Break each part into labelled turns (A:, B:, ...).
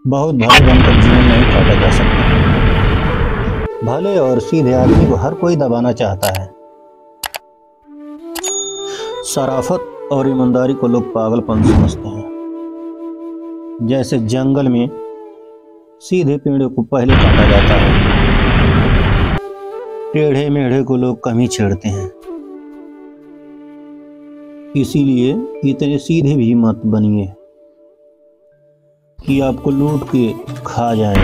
A: बहुत भले बनकर जीवन नहीं काटा जा सकता। भले और सीधे आदमी को हर कोई दबाना चाहता है। शराफत और ईमानदारी को लोग पागलपन समझते हैं। जैसे जंगल में सीधे पेड़ों को पहले काटा जाता है, टेढ़े मेढ़े को लोग कम ही छेड़ते हैं। इसीलिए इतने सीधे भी मत बनिए कि आपको लूट के खा जाएं।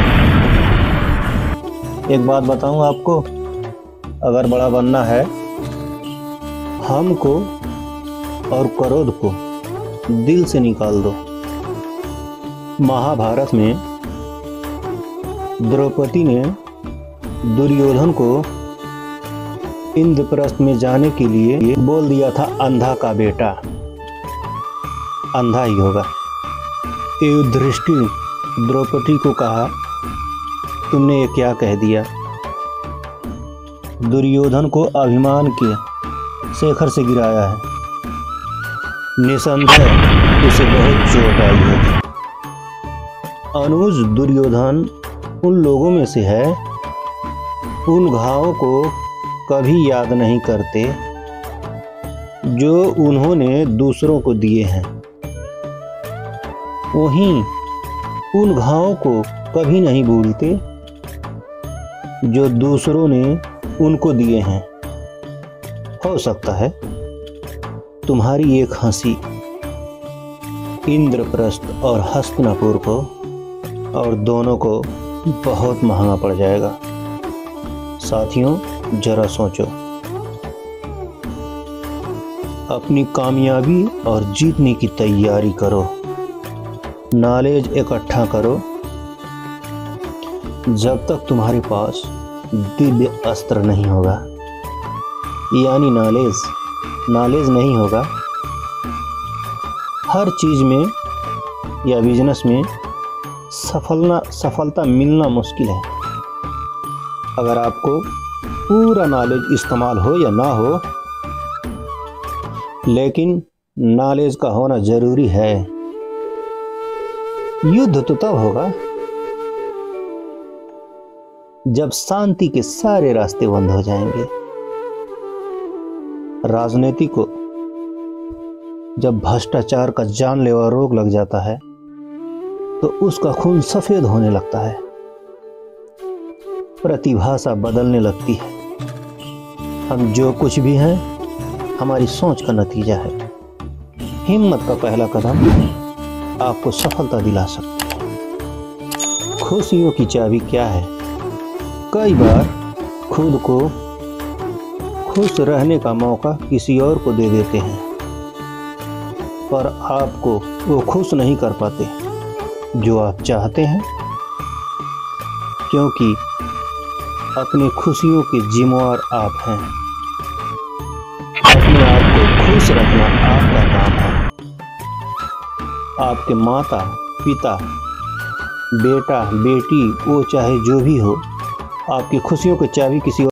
A: एक बात बताऊं आपको, अगर बड़ा बनना है, हम को और क्रोध को दिल से निकाल दो। महाभारत में द्रौपदी ने दुर्योधन को इंद्रप्रस्थ में जाने के लिए बोल दिया था, अंधा का बेटा अंधा ही होगा। युधिष्ठिर द्रौपदी को कहा, तुमने ये क्या कह दिया। दुर्योधन को अभिमान के शेखर से गिराया है। निसंदेह उसे बहुत चोट आई है। अनुज दुर्योधन उन लोगों में से है, उन घावों को कभी याद नहीं करते जो उन्होंने दूसरों को दिए हैं। वहीं उन घावों को कभी नहीं भूलते जो दूसरों ने उनको दिए हैं। हो सकता है तुम्हारी एक हंसी इंद्रप्रस्थ और हस्तिनापुर को और दोनों को बहुत महंगा पड़ जाएगा। साथियों, जरा सोचो, अपनी कामयाबी और जीतने की तैयारी करो। नॉलेज इकट्ठा करो। जब तक तुम्हारे पास दिव्य अस्त्र नहीं होगा, यानी नॉलेज नहीं होगा, हर चीज में या बिजनेस में सफलता मिलना मुश्किल है। अगर आपको पूरा नॉलेज इस्तेमाल हो या ना हो, लेकिन नॉलेज का होना जरूरी है। युद्ध तो तब होगा जब शांति के सारे रास्ते बंद हो जाएंगे। राजनीति को जब भ्रष्टाचार का जानलेवा रोग लग जाता है तो उसका खून सफेद होने लगता है, प्रतिभाषा बदलने लगती है। हम जो कुछ भी हैं हमारी सोच का नतीजा है। हिम्मत का पहला कदम आपको सफलता दिला सकता है। खुशियों की चाबी क्या है? कई बार खुद को खुश रहने का मौका किसी और को दे देते हैं, पर आपको वो खुश नहीं कर पाते जो आप चाहते हैं, क्योंकि अपनी खुशियों के जिम्मेवार आप हैं। अपने आप को खुश रखना आपका काम है। आपके माता पिता, बेटा बेटी, वो चाहे जो भी हो, आपकी खुशियों की चाबी किसी